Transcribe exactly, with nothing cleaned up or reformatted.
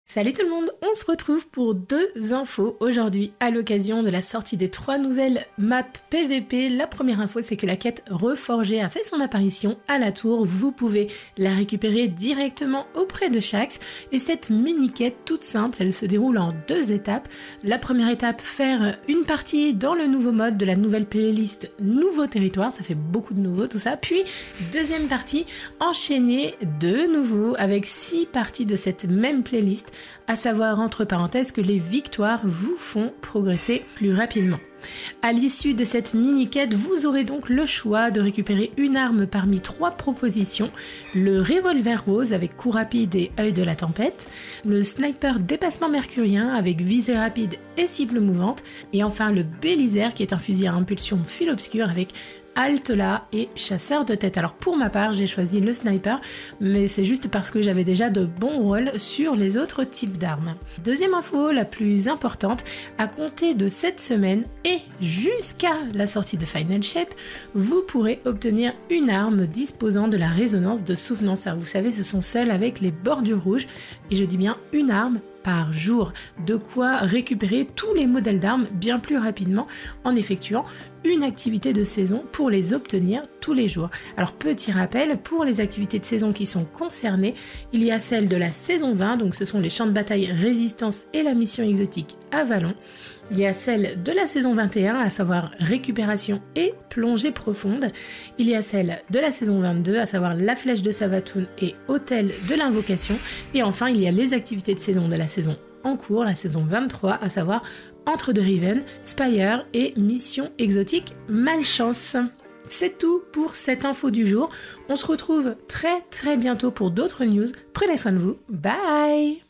Salut tout le monde, on se retrouve pour deux infos aujourd'hui à l'occasion de la sortie des trois nouvelles maps P V P. La première info, c'est que la quête Reforgée a fait son apparition à la tour. Vous pouvez la récupérer directement auprès de Shaxx. Et cette mini-quête toute simple, elle se déroule en deux étapes. La première étape, faire une partie dans le nouveau mode de la nouvelle playlist Nouveau Territoire, ça fait beaucoup de nouveaux tout ça. Puis deuxième partie, enchaîner de nouveau avec six parties de cette même playlist, à savoir entre parenthèses que les victoires vous font progresser plus rapidement. À l'issue de cette mini-quête, vous aurez donc le choix de récupérer une arme parmi trois propositions: le revolver rose avec coup rapide et œil de la tempête, le sniper dépassement mercurien avec visée rapide et cible mouvante, et enfin le Bélisaire qui est un fusil à impulsion fil obscur avec halte là et chasseur de tête. Alors pour ma part, j'ai choisi le sniper, mais c'est juste parce que j'avais déjà de bons rôles sur les autres types d'armes. Deuxième info, la plus importante, à compter de cette semaine et jusqu'à la sortie de Final Shape, vous pourrez obtenir une arme disposant de la résonance de souvenance. Alors vous savez, ce sont celles avec les bordures rouges, et je dis bien une arme par jour, de quoi récupérer tous les modèles d'armes bien plus rapidement en effectuant une activité de saison pour les obtenir tous les jours. Alors petit rappel, pour les activités de saison qui sont concernées, il y a celle de la saison vingt, donc ce sont les champs de bataille résistance et la mission exotique Avalon. Il y a celle de la saison vingt et un, à savoir récupération et plongée profonde. Il y a celle de la saison vingt-deux, à savoir la flèche de Savathûn et hôtel de l'invocation. Et enfin, il y a les activités de saison de la saison en cours, la saison vingt-trois, à savoir Entre de Riven, Spire et mission exotique Malchance. C'est tout pour cette info du jour. On se retrouve très très bientôt pour d'autres news. Prenez soin de vous. Bye!